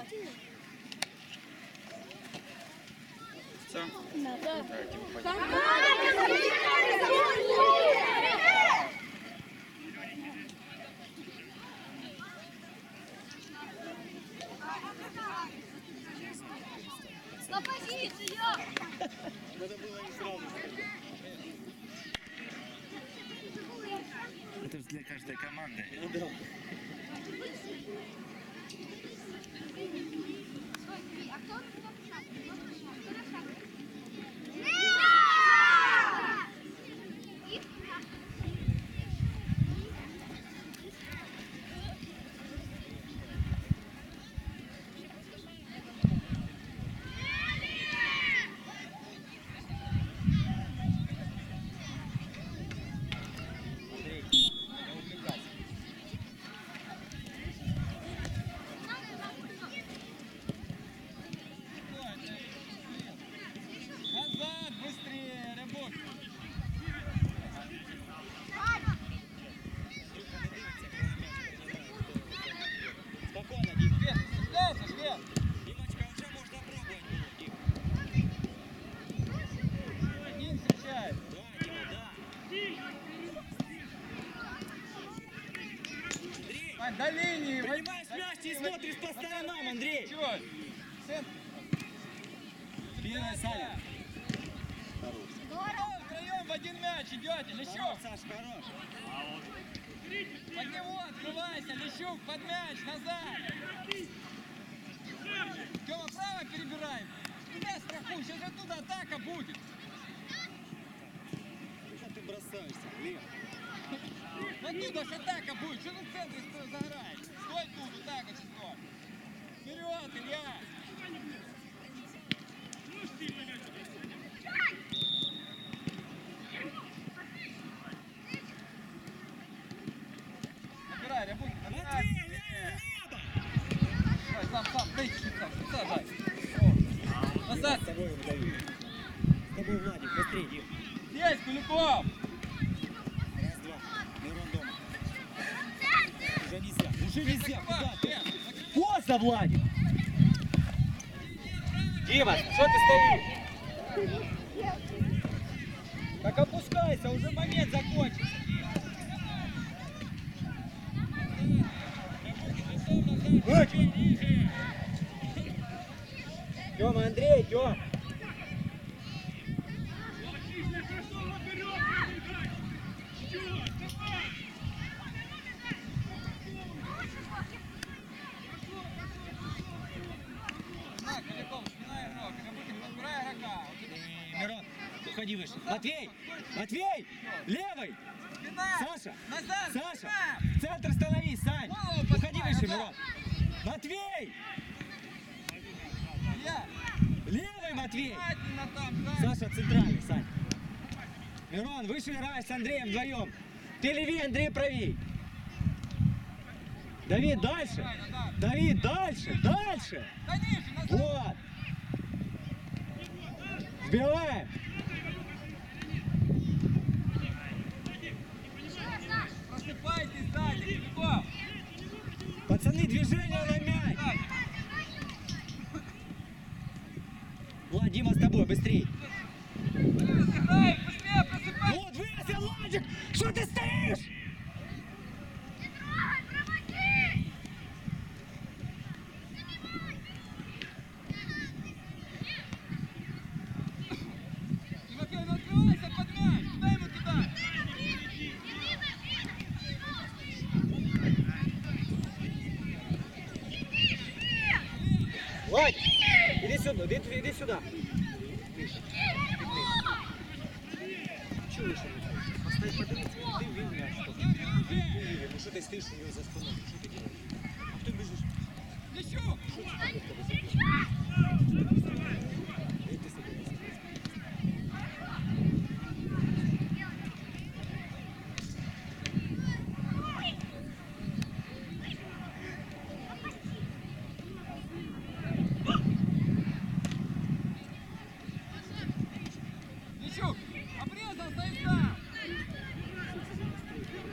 Все? Давайте выходим. На позицию! Надо было не сразу сказать. Это для каждой команды. Ну да. А кто Назад, быстрее, работай. Спокойно, Дим. Свет, цепляйся, Свет. Димочка, уже можно пробовать было, Дим. Один встречает. Да, Дима, да. Андрей, Вань, до линии. Поднимаешь мяч и смотришь по сторонам, Андрей. Чего? Центр. Первая Саня. Втроем в один мяч идете. Лещук. Хорош, Саш, хорош. Под него открывайся. Лещук под мяч. Назад. Тёма, право перебираем. Туда страхуй. Сейчас оттуда атака будет. Что ты бросаешься, Лев? Оттуда ж атака будет. Что ты в центре заграешь? Стой тут. Вот так вот стой. Вперед, Илья. Набирай, Рябухин, набирай. Матвей, Леба! Давай, сам, дай чуть-чуть сам, дай. Назад. С тобой выдаю. С тобой, Владик, быстрее, Дим. Здесь, Куликов. Раз, два. Мирон дома. Уже нельзя. Куда ты? Поздно, Владик! Дима, что ты стоишь? Так опускайся, уже момент закончится. Тёма, Андрей, Тём! На, Куликов, спина игрок. Рябухин, подбирай игрока. Мирон, уходи выше. Матвей! Левый! Спина. Саша! Назад. Саша! спина. В центр становись, Сань! Голову Уходи поднимай, выше, назад. Мирон! Матвей! Илья, Левый, Матвей! внимательно там, да. Саша центральный, Сань. Мирон, выше играй с Андреем вдвоем. Ты левее, Андрей правей. Давид, дальше. Давид, дальше. Конечно, назад. Вот. Сбиваем. Просыпайтесь сзади, Куликов. Пацаны, движение на мяч. Влад, Дима с тобой, быстрей. Сыграй, быстрее, просыпайся. Вот, вылез, Владик! Что ты стоишь? Тимофей, ну открывайся под мяч. Куда ему кидать? Владик, иди сюда, иди сюда. Чего еще? Поставь подымите, ты видел мяч. Ну что ты стоишь у него за спиной? Что ты делаешь? А кто бежишь? Лещук. И ты собираешься. Лещук, обрезал, стоит там.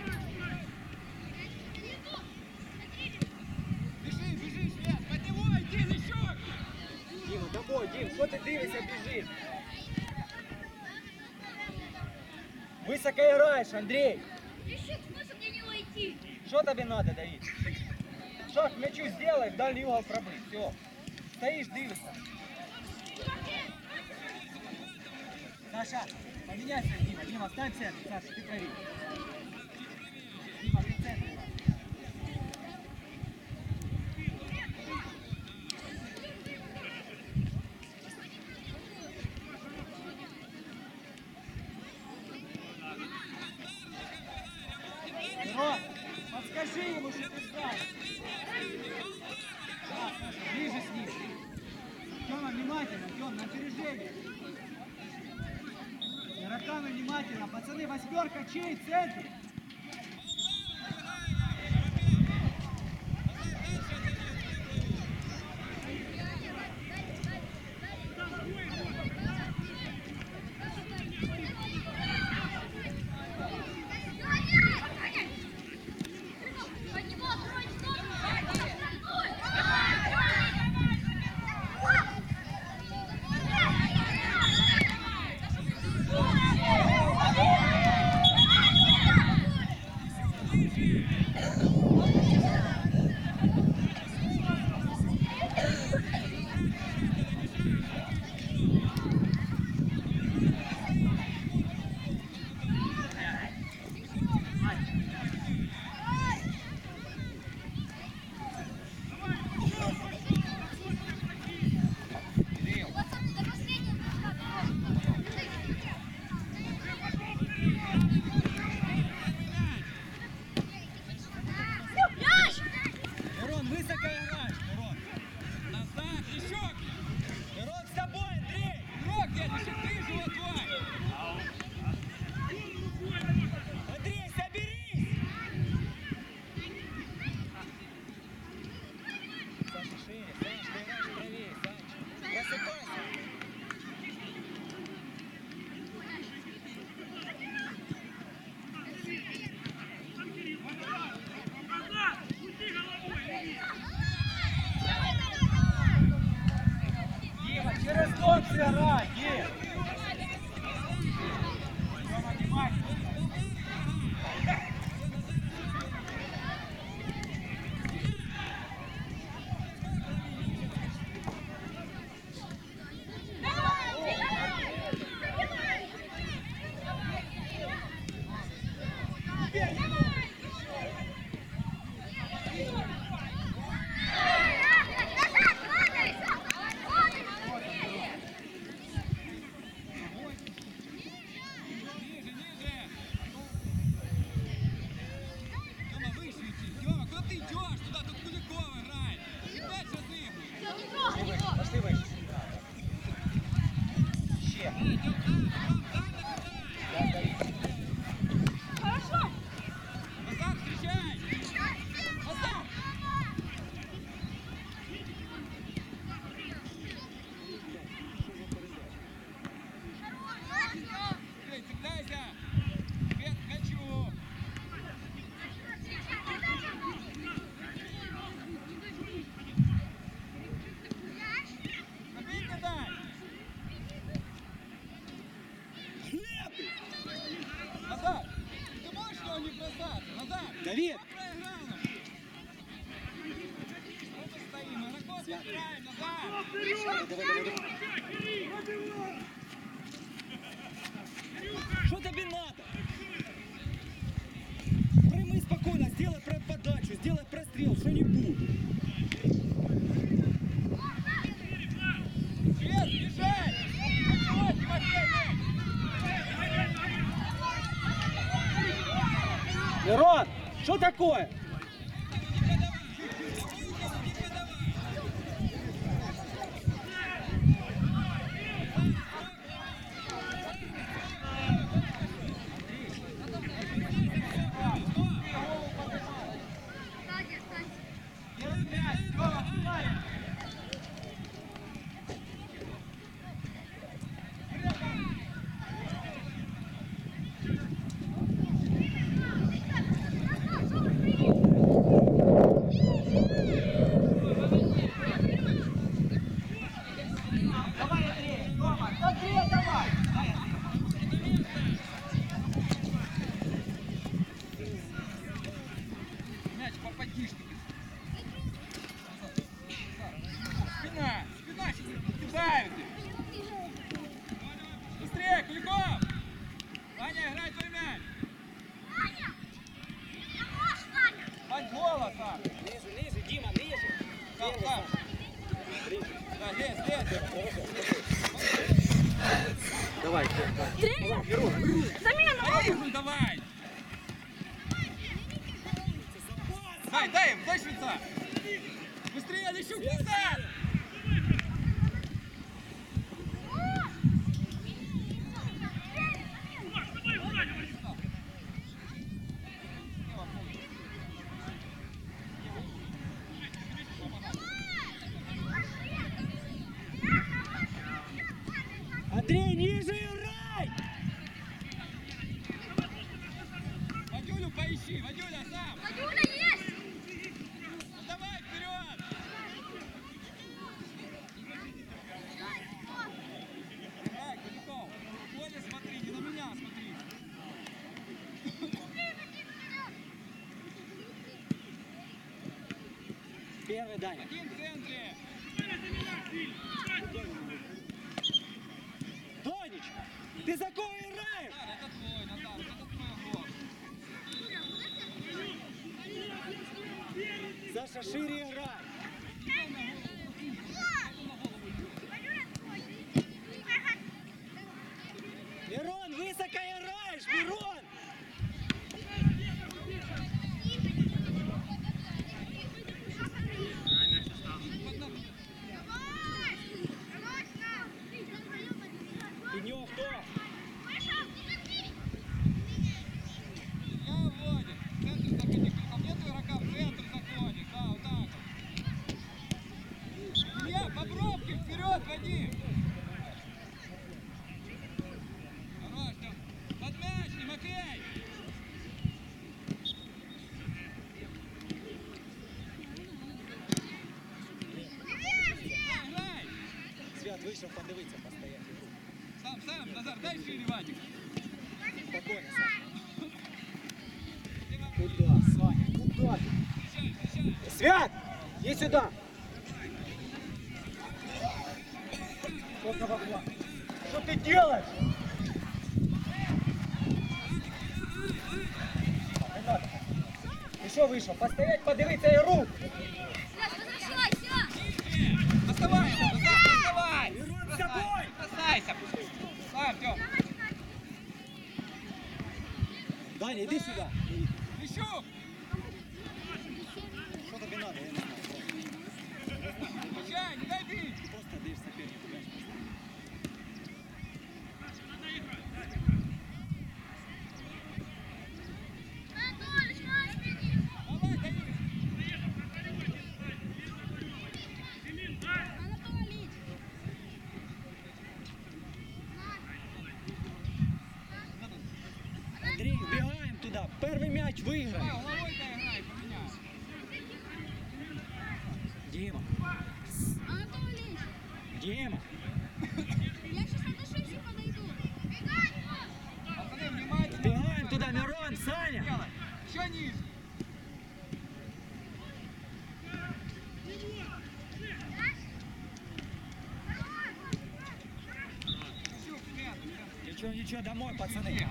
Бежи, Свет, под него иди. Дім, що ти дивишся, біжиш? Високо граєш, Андрій. Ищи смысл мне не войти. Що тобі треба, Давид? Шаг к мячу сделай, в дальний угол пробий. Все. Стоишь, дивишься. Саша, поменяйся, Дима. Дима, встань в центр. Саша, ты правее. Дима, ты в центре. Мирон, подскажи ему, что ты знаешь. Да, Саша, ближе с ним. Тёма, внимательно, Тём, на опережение. Игроками внимательно. Пацаны, восьмерка, чей в центре? Мирон, высоко играешь, Мирон. Назад, еще! Мирон, с тобой, Андрей! Игрок, дядь, еще ближе, вот твой! Андрей, соберись! Саша, шире, Саш, ты играешь правее, Саныч. Просыпайся! Дима, через тот сыграй, Дим! Тёма, внимательно! Ниже, ниже! Тёма, выше идти! Тёма, куда ты идешь? Туда, тут Куликова играет! И дальше ты! Пошли выше. Ще. Назад встречай! Назад! Эй, цепляйся! Вверх к мячу! Забей дай! Назад! Ты можешь его не бросаться? Назад! Давид! Проиграл нам! Вот мы стоим, игроков отправим назад! Давай. Що тобі надо? Прийми спокійно, сделай подачу, сделай прострел, что-нибудь. Свет, бежать! Отсюда, Тимофей! Мирон, что такое? Первый мяч, Тёма, внимание! Thank you. бросаете. Быстрее, Куликов! Ваня, играй твой мяч. Вань, голос, а! Ниже, ниже, Дима, ниже. Сам, сам. Да, лезь, лезь. Давай, Поехали, давай! Дай им, дай швейца! Быстрее, Лещук, назад! Андрей, ниже играй! Вадюлю поищи, Вадюля сам! Вадюля есть! Ну давай, вперед! Играй, Куликов! В поле смотри, не на меня смотри! Первый, Даня. Один в центре! Донич, ты за кого играешь? Назар, это твой, Назар, это твой гол! Саша, шире играй. Мирон, высоко играешь, Мирон! Пенёв, кто? Я вводит. В центр заходи. Куликов, нет игрока, в центр заходишь. Да, вот так вот. Илья, по пробке, вперед, Вадим! Хорош, там. Под мяч, Тимофей! Играй! Свят вышел подивиться постоять. Сам, Назар, дай шире, Вадик. Спокойно, Саша. Куда, Саня, куда ты? Встречай, встречай. Свят, иди сюда. Что ты делаешь? Ты что вышел? Постоять, подивиться и рук. Возвращайся! Доставай, доставай! Мирон с тобой. Бросайся! Сам, Тём! Даня, иди сюда. Лещук! Что тебе надо? Я не знаю. Встречай, не дай бить! Просто даешь сопернику мяч. Давай, Данил! Андрей, убегаем туда. Первый мяч выиграем. Давай, головой-то играй, поменяй! Дима, Анатолий! Дима. Я сейчас отошельше подойду. Пацаны, внимательно! Убегаем туда, Мирон, Саня. Делай! Еще ниже! Лещук, нет, нет. Ничего, ничего, домой, пацаны.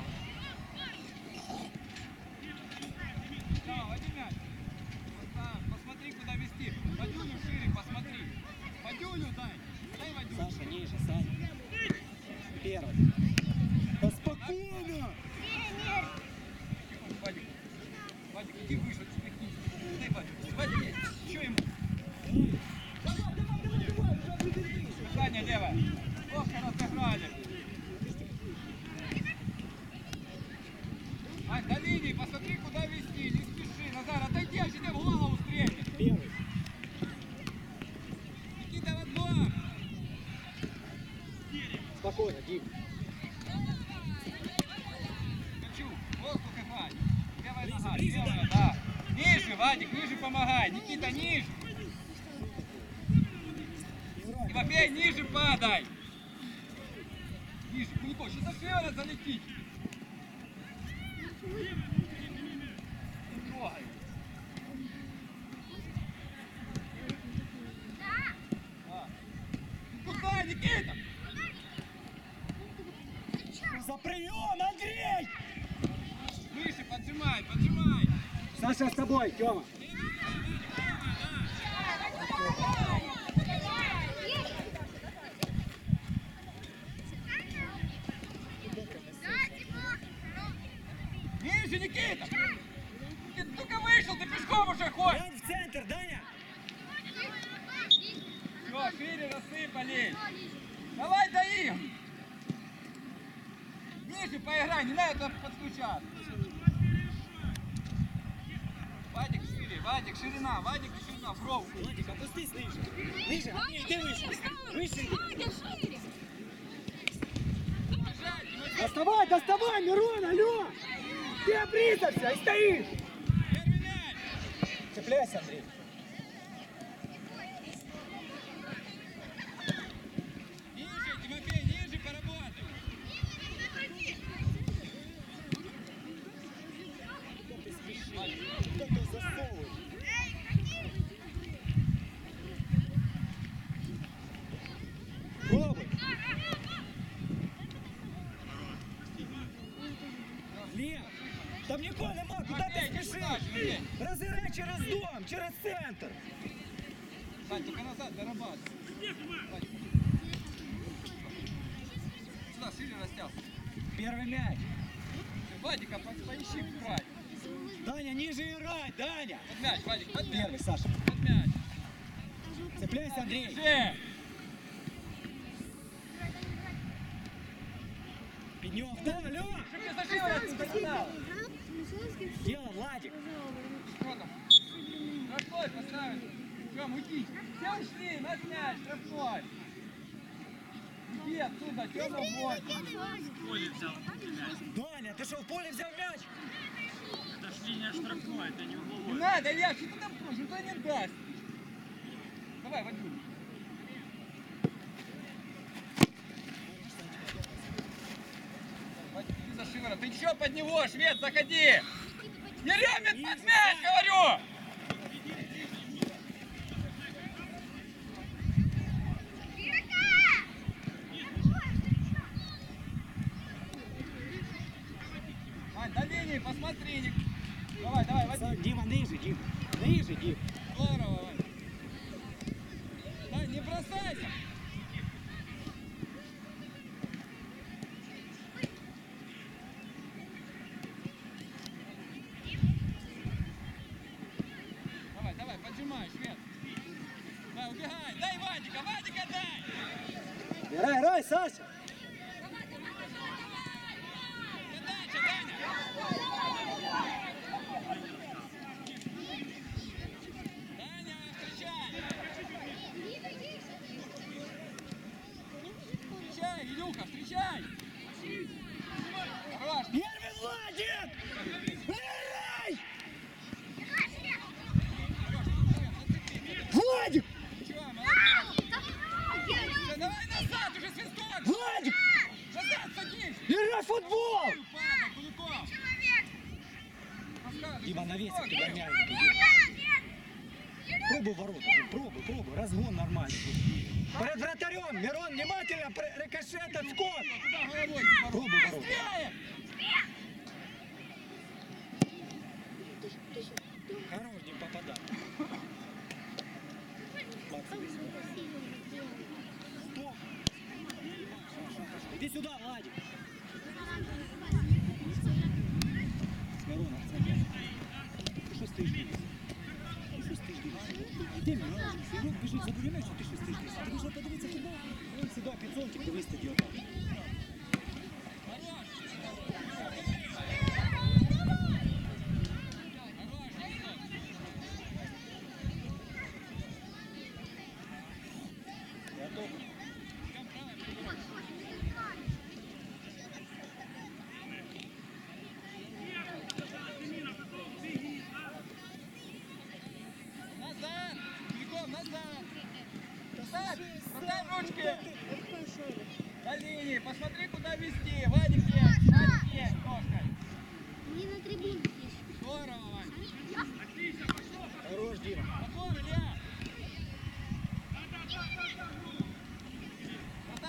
Да, возьми мяч. Вот так, посмотри, куда вести. Вадюлю шире, посмотри. Вадюлю дай. Дай Вадюлю. Саша, ниже, Саня. Первый. Да спокойно. Вадик. Вадик, иди выше, отсмехнись. Дай Вадик. Вадик, еще ему. Саня, левая. Плохо разыграли. Ань, до линии, посмотри, куда вести. Не спеши. Назар, отойди, а тебе в голову стрельнет. Первый. Никита, в отбор. Спокойно, Дим. Хочу. Воздух играть. Левая нога, левая, да. Ниже, Вадик, ниже помогай. Никита, ниже. Тимофей, ниже падай. Ниже, Куликов, сейчас за шею залетит. Не трогай. Да. Куда, Никита? Никита! За прием, Андрей! Выше, поджимай, поджимай! Саша с тобой, Тёма. Ниже, Никита! Ты только вышел, ты пешком уже ходишь! Глянь в центр, Даня! Все, шире рассыпались! Давай даим! Ниже поиграй, не надо подключаться! Вадик, ширина, в ровку! Владик, опустись ниже. Ниже, Андрей, ты выше. Выше иди. Вадя, шире. Доставай, доставай, Мирон, алло! Ты обрезался и стоишь! Первый мяч! Цепляйся, Андрей. Ниже, Тимофей, ниже поработай! Кто ты засовываешь? Пробуй. Лев, там нікого нема, куди ти спішиш? Розіграй через дом, через центр. Сань, только назад дорабатывай. Сюда, шире растялся. Первый мяч. Вадика, поищи край. Даня, ниже играй, Даня. Под мяч, Вадик, под мяч. Первый, Саша. Под мяч. Цепляйся, Андрей. Ниже. Пенёв, да, алло. Что ты за шиворот не догнал? Дело, Владик. Что там? Штрафной поставили. Тём, уйди. Все ушли, на мяч, штрафной. Иди отсюда, Тёма, вот. Даня, ты что, в поле взял мяч? Это ж линия штрафной, это не Не угловой. надо, Илья, что ты там кружишь? Никто не даст. Давай, Вадюль. Вадик, иди за шиворот. Ты чё под него, швед, заходи. Еремин, под мяч, говорю. Ань, до линии посмотри. Давай, давай, Вадик. Дима, ниже, Дим. Ниже, Дим. Здорово, Вань. Дань, не бросайся. Давай, давай, поджимай, швед. Давай, убегай. Дай Вадика, Вадика дай. Играй, играй, Саша. Подача, Даня. Даня, встречай. Встречай, Илюха, встречай. Хорош. Первый, Владик! Играй! Владик! Чего, молодец. Всё, давай назад, уже свисток. Владик! Назад садись. Играй в футбол! Падай, Куликов. Рассказывай, Дима, на весе свисток. тебя гоняют. Пробуй ворота, пробуй. Разгон нормальный. Перед вратарем, Мирон, внимательно, рикошет, отскок. Туда головой. Пробуй ворота. Быстрее. Хорош, не попадай. Стоп. Иди сюда, Владик. Мирон, ты что стоишь здесь? Ты что стоишь здесь? Иди, Мирон. Мирон бежит за пулемет, что ты что стоишь здесь? Ти вийшла подивитися футбол? Вон сюди, підсончик, дивись стадіон. Назад. Куликов, назад. Назад. Продай ручки. До линии. Посмотри, куда вести. Вадик есть. Вадик есть. Ножкой. Не на трибуне здесь. Здорово, Вань. Хорош, Дима. Подбор, Илья.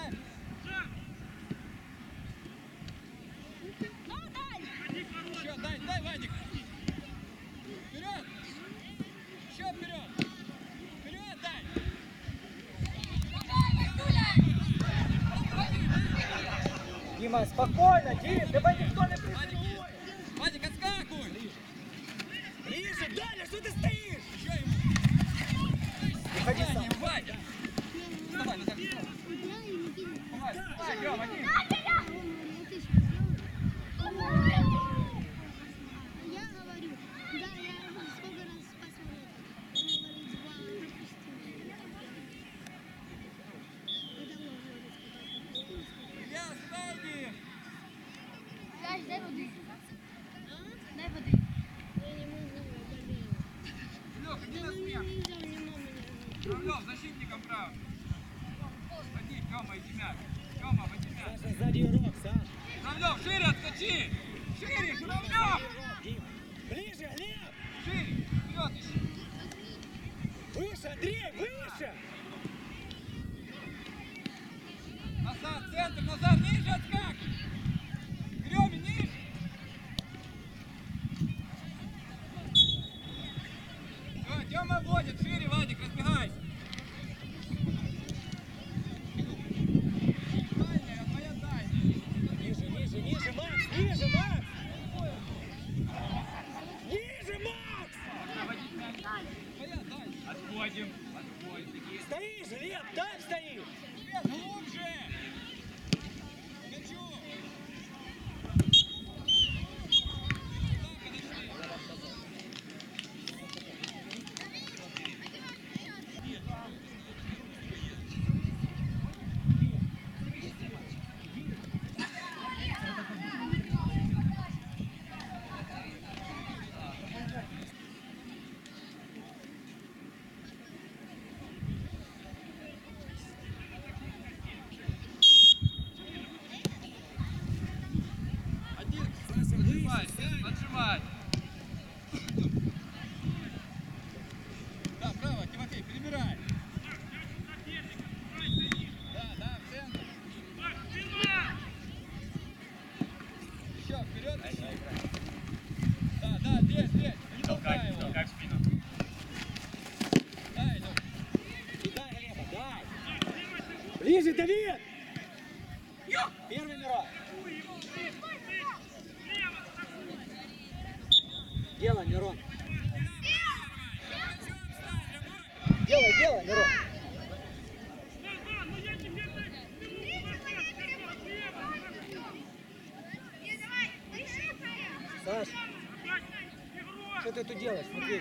Дима, спокойно, Дим, тебе никто не прессует. Вадик, отскакивай! Ближе, Даня, что ты стоишь? Еще ему! Выходи сам. Вадик! Давай, Назар, Я и Никита. давай, давай, Лёва, Вадим! Я говорю, да, я сколько раз посмотрел. Она говорит, два пропустил. Илья, сзади! Дай воды. Дай воды. Я не могу, я болею. Лёха, иди Я на не смех! видел, не мама не Журавлёв, защитником прав! Води, Тёма, иди мяч! Тёма, води мяч! Саша, сзади урок, Саш. Журавлёв, шире отскочи! Шире, Журавлёв! Дим, ближе, Глеб! Шире! Вперед ищи! Выше, Андрей, выше! Назад, центр, назад, ниже отскакивай! Грёми, ниже! Всё, Тёма водит, шире, Вадик, разбегайся! Дальняя, твоя дальняя! Ниже, ниже, ниже, Макс, ниже, Макс! Ниже, Макс! Твоя дальняя! Отходим. Стоишь, Глеб, там стоишь! Свет, глубже! Мячу! Один, поджимай, поджимай. Да, право, Тимофей, перебирай. Да, да, в центр. Еще вперед. Да, да, здесь, здесь. Не толкай его. Толкай в спину. Дай, ну. Дай, Глеба, дай! Ближе, Давид! Первый Мирон! Делай, Мирон! Делай, делай, Мирон! Саш, что ты тут делаешь? Смотри.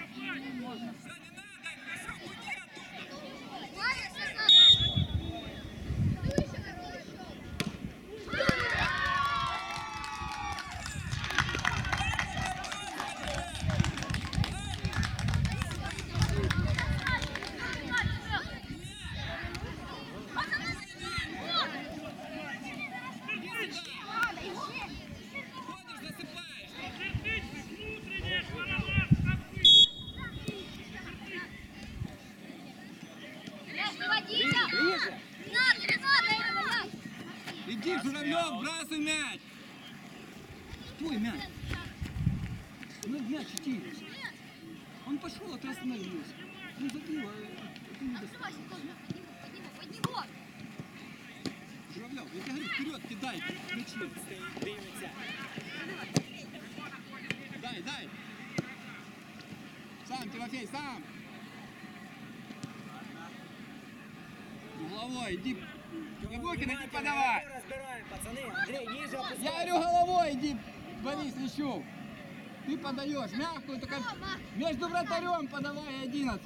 Ходишь, засыпаешь. Ближе! Иди, Журавлёв, бросай мяч. Твой мяч. Ну, мяч идти. Он пошел, а ты остановился. Ну, забил, а ты не достал. Журавлёв, я тебе говорю, вперед кидай мячи. Дивиться. Дай, дай. Сам, Тимофей, сам. Головой, иди. Егоркин, иди подавай. Разбираем, пацаны. Андрей, ниже опускай. Я говорю, головой иди, Борис Лещук. Ты подаешь мягкую, только между вратарем подавай 11.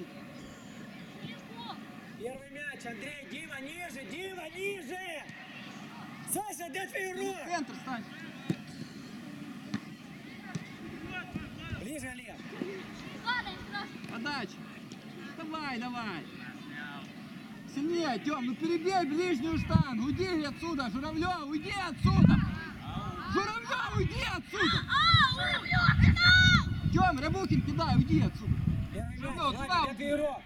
Первый мяч, Андрей, Дима, ниже, Дима, ниже! Саша, где твой Ты рук? в центр стань. Ближе, Олег. Подача. Давай, давай. Сильнее, Тём, ну перебей ближнюю штангу. Уйди отсюда, Журавлёв, уйди отсюда. Журавлёв, уйди отсюда. Тём, Рябухин, кидай, уйди отсюда. Первый мяч, Ну, Вадик, туда где твой рук?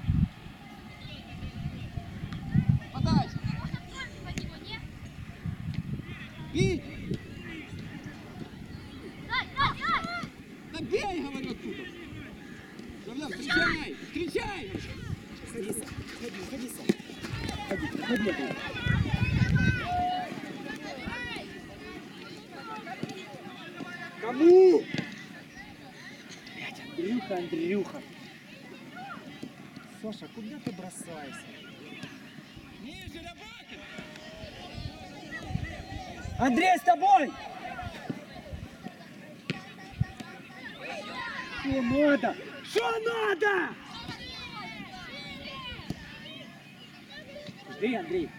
Подача. Бить. Да бей, говорю, оттуда. Журавлёв, встречай, встречай. Садись, садись, садись. Ходи, ходи. Андрюха. Саша, куда ты бросаешься? Ниже, Рябакин! Андрей, с тобой! Что надо? Что надо? Жди, Андрей.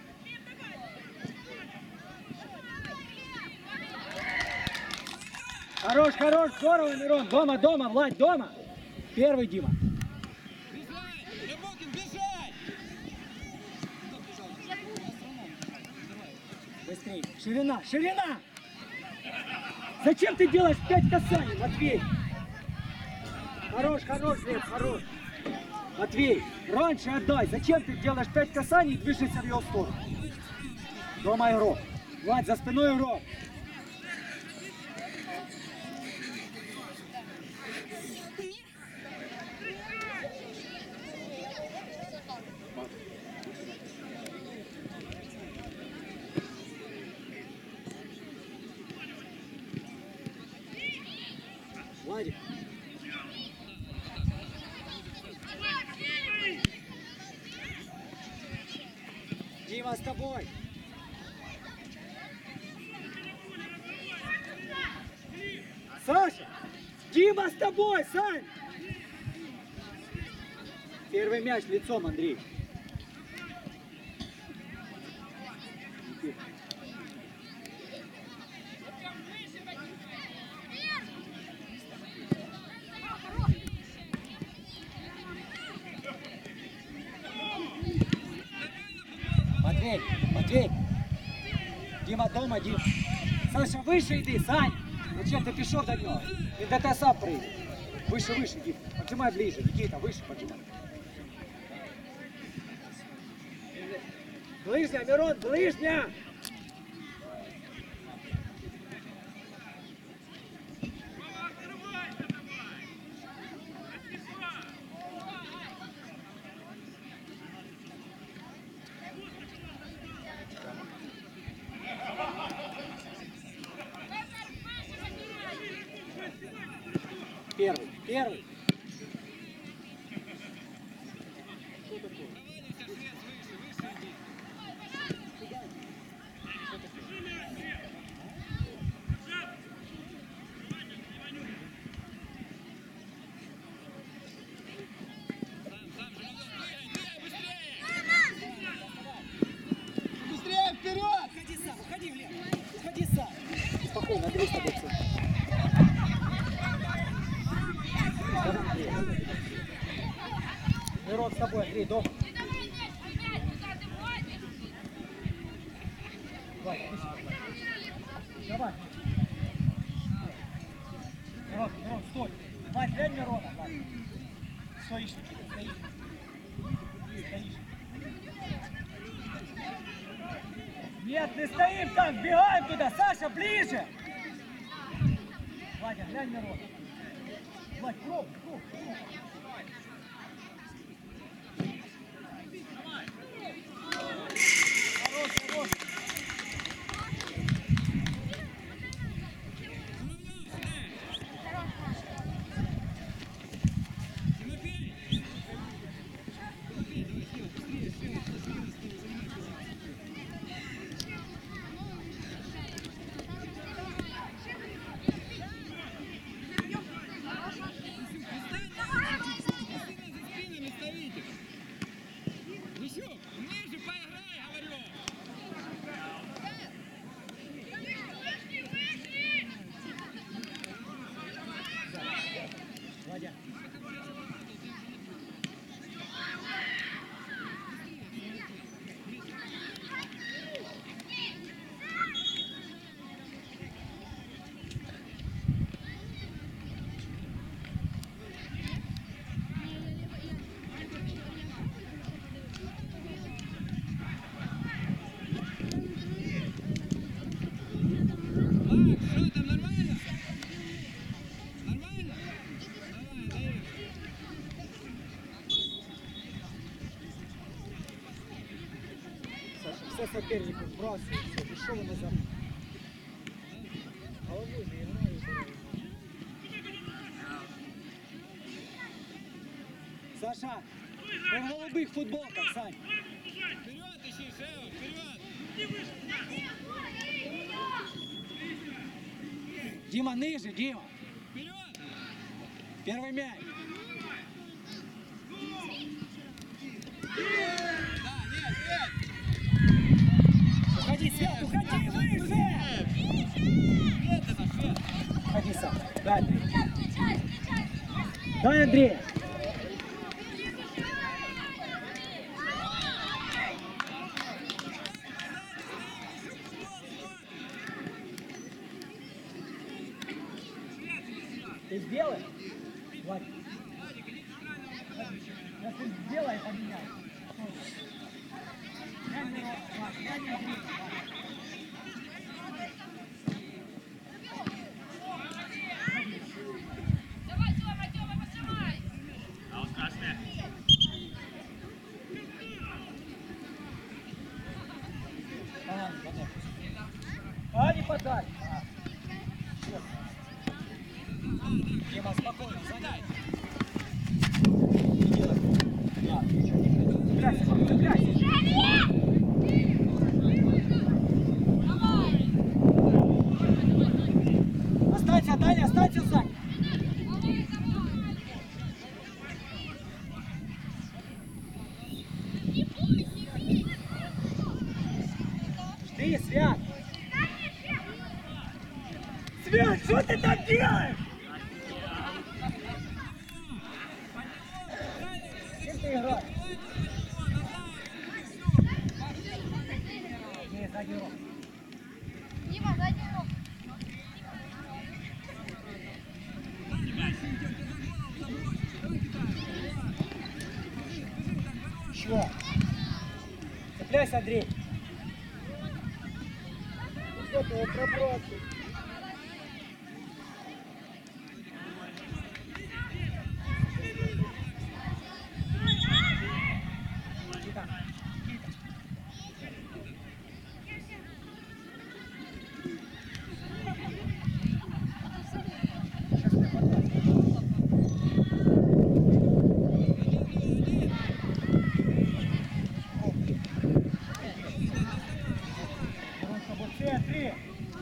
Хорош, хорош, здорово, Мирон. Дома, дома, Владь, дома. Первый, Дима. Бежать! Рябакин, бежать! Быстрее. Ширина, ширина! Зачем ты делаешь 5 касаний, Матвей? Хорош, хорош, Глеб, хорош. Матвей, раньше отдай. Зачем ты делаешь 5 касаний и движешься в его сторону? Дома игрок. Владь, за спиной игрок. Владик. Дима, с тобой. Саша! Дима, с тобой, Сань! Первый мяч лицом, Андрей. Матвей, Матвей. Дима дома, Дим. Саша, выше иди, Сань. Зачем ты пішов до нього? Він до тебе сам прийде. Выше, выше, Дим. Поджимай ближе, Никита, выше поджимай. Ближня, Мирон, ближня! Первый, первый. Быстрее, вперед! Уходи сам, уходи влево. Уходи сам. Спокойно, Андрей, с тобой. Мирон, с тобой, Андрей, дома. Давай. Мирон, Мирон, стой. Вань, глянь Мирона, Вань. Стоишь, стоишь. Стоишь. Нет, не стоим там, бегаем туда. Саша, ближе. Ваня, глянь Мирона. Вань, круг, круг, круг. Хорош, хорош. Ниже поиграй, говорю! Владя. Макс, что там, нормально? Нормально? Давай, дай. Саша, все соперников сбрасывай, все, пішов назад. Головой не играю. Саша, ми в голубих футболках, Сань. Вперед ищи, Шева, вперед! Дима, ниже, Дима. Вперед! Первый мяч. Да, нет, нет! Уходи, Свят, уходи, выше! Нет, это Швед! Уходи сам. Дай, Андрей. Дай, Андрей. Ты сделай? Владик. Если сделай, поменяй. Я не Андрей. А вот красная. А, не подай. Дима, спокойно, задай. Не делай. Да, цепляйся, цепляйся. Останься, Даня, останься, Сань. Жди, Свят. Свят, что ты там делаешь? Кем ты играешь? Не, задний рог. Дима, задний рог. Еще. Цепляйся, Андрей. Вот его пробросил. Никита, Никита. Сейчас я подбросил. Три.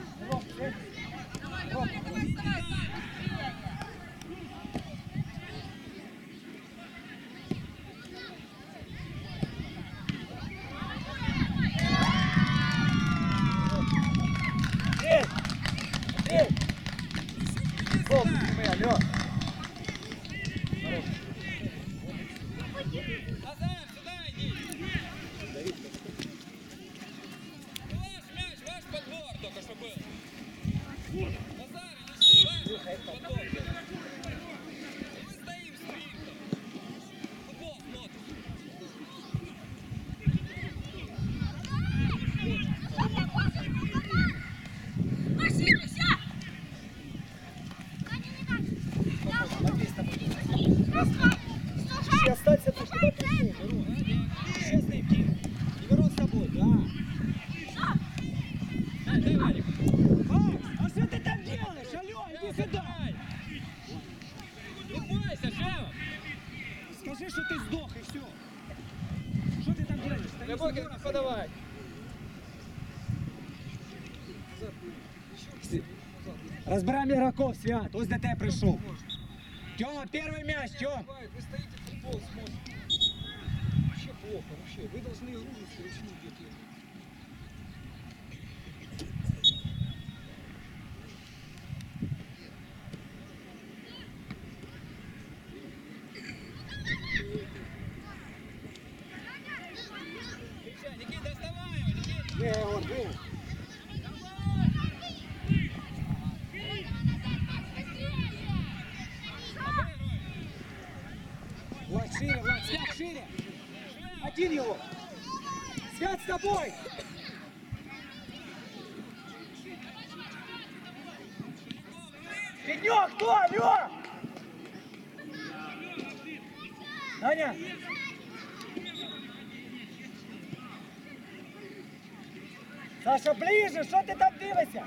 Назар, сюда иди! Ваш мяч, ваш подбор только что был! Назар, ваш подбор! Мы стоим стрикто! Футбол смотрим! Сейчас останься, ты куда пришел, Мирон? Сейчас ты иди. И Мирон с тобой, да. Дай, Вадик! Макс, а что ты там делаешь? Алло, иди сюда. Не бойся, Шева! Скажи, что ты сдох, и все. Что ты там делаешь? Стоишь, Глубокий, Мирон, подавай! Разбираем игроков, Свят. Ось до тебе прийшов. Тёма, первый мяч, Тём. Вы стоите, футбол смотрите. Вообще плохо, вообще. Вы должны игру вручную где-то. Никита, доставай его, Никита! Не, он, блин. Влад, шире, Влад, Свят, шире. Один его. Свят с тобой. Пятнёк, кто? Алло! Даня! Саша, ближе, що ти там дивишся?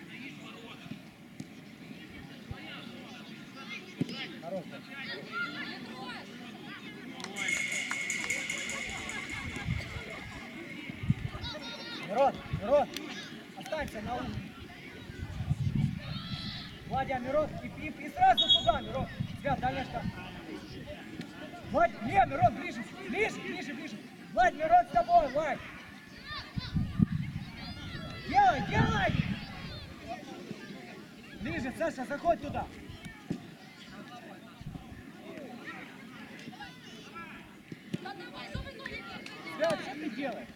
Хорош. Мирон, останься на ум. Владя, Мирон, и сразу туда, Мирон. Свят, дальняшка. Владь, не, Мирон, ближе. Владь, Мирон с тобой, Владь. Делай! Ближе, Саша, заходь туда. Свят, что ты делаешь?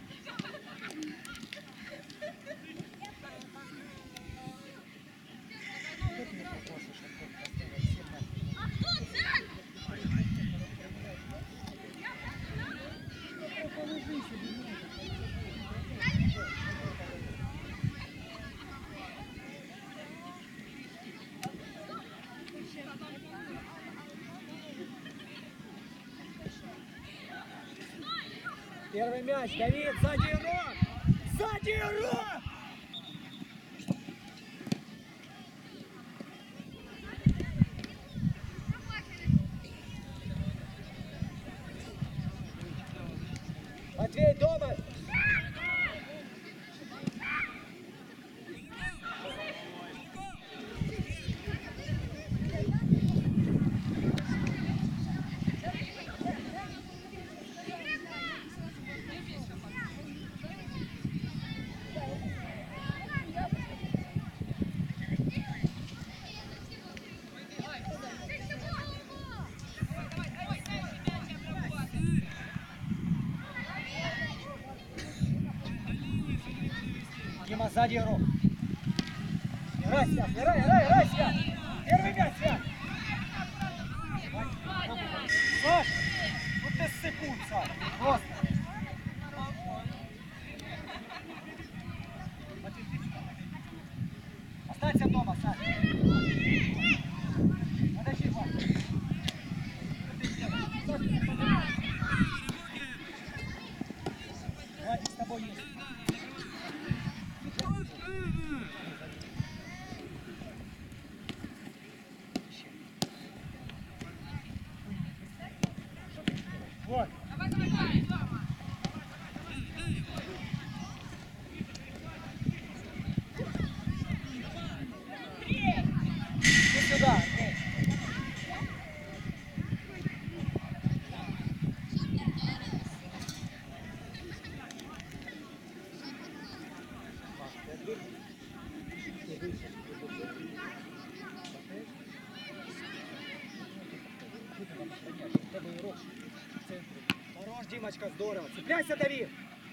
Первый мяч, Давид, сзади игрок! Сзади игрок! Матвей, дома! Дима, сзади игрок. Играй, Свят! Первый мяч, Свят! Саш, ну ты секунд, Саш, просто. Останься дома, Саш. Подожди, Вань. Владик, с тобой есть. Вот. Иди сюда, Андрей. Хорош, Димочка, здорово. Цепляйся, Давид.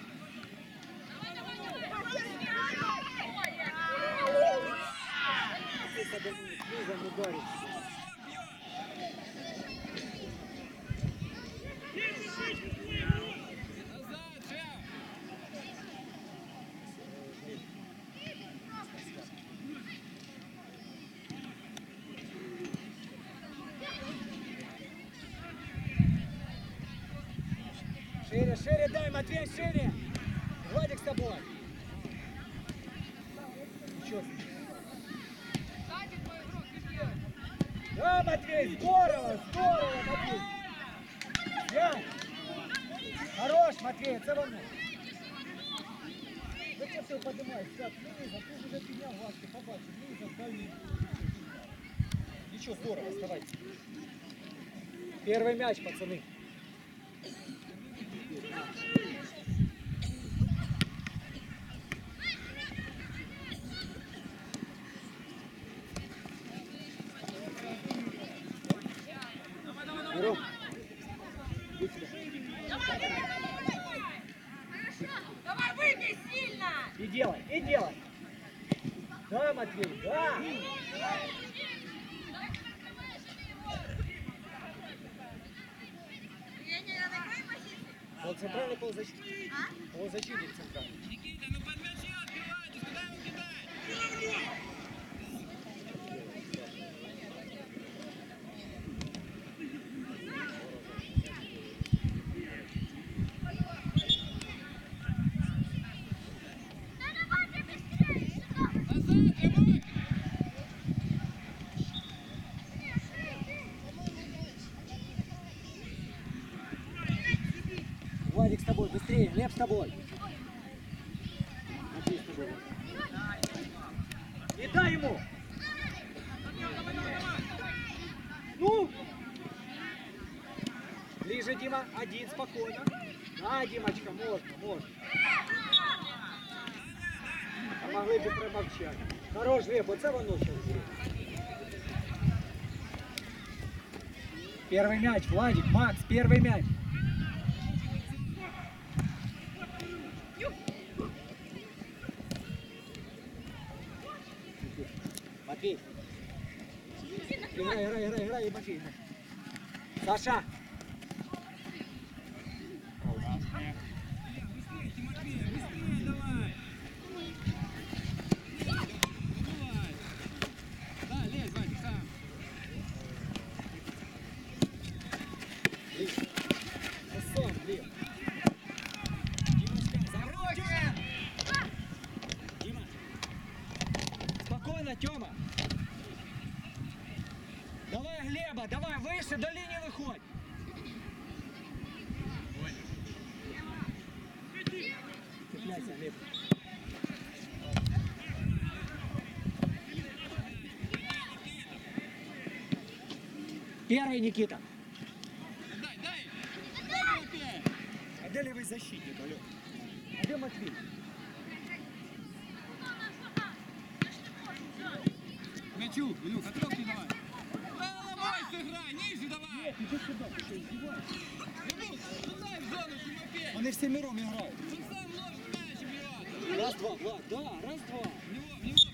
Шире дай, Матвей, шире. Владик с тобой. Ничего. Да, Матвей, здорово, Матвей. Я. Хорош, Матвей, це воно. Зачем ти піднімаєш? Так, низом, ти вже підняв важко, побачив, низом, дальний. Ничего, здорово, оставайтесь. Первый мяч, пацаны. Ром, иди сюда. Давай, выбей сильно! И делай. Да, Матвей, да. Я не на такой позиции. Полуцентральный, полузащитник. Полузащитник центральный. Никита, ну под мячи открывайтесь, куда вы кидаете? Владик с тобой, быстрее, Лев с тобой. И дай ему. Ну! Ближе, Дима. Один, спокойно. Да, Димочка, можно. А могли бы промовчать. Хорош, Глеб, оце воно ще. Первый мяч, Владик, Макс, первый мяч. Матвей. Играй, Матвей. Саша. Тимофей, быстрее давай. Давай. Да, лезь, Вадик, сам. Сам, Глеб. Дима. Спокойно, Тёма. Давай, Глеба, давай, выше, до линии выходь. Цепляйся, Глеб. Первый, Никита. Дай. Дай, Тимофей. А где левый защитник, алё? А где Матвей? Мячу, Илюх, отвёртки давай. Да, ломай, сыграй, ниже давай. Иди сюда, ты что, издеваешься? Илюх, туда в зону, Тимофей. Они всемиром играют. Он сам может мяч бьет. Раз, два, Влад, да, раз, два. В него,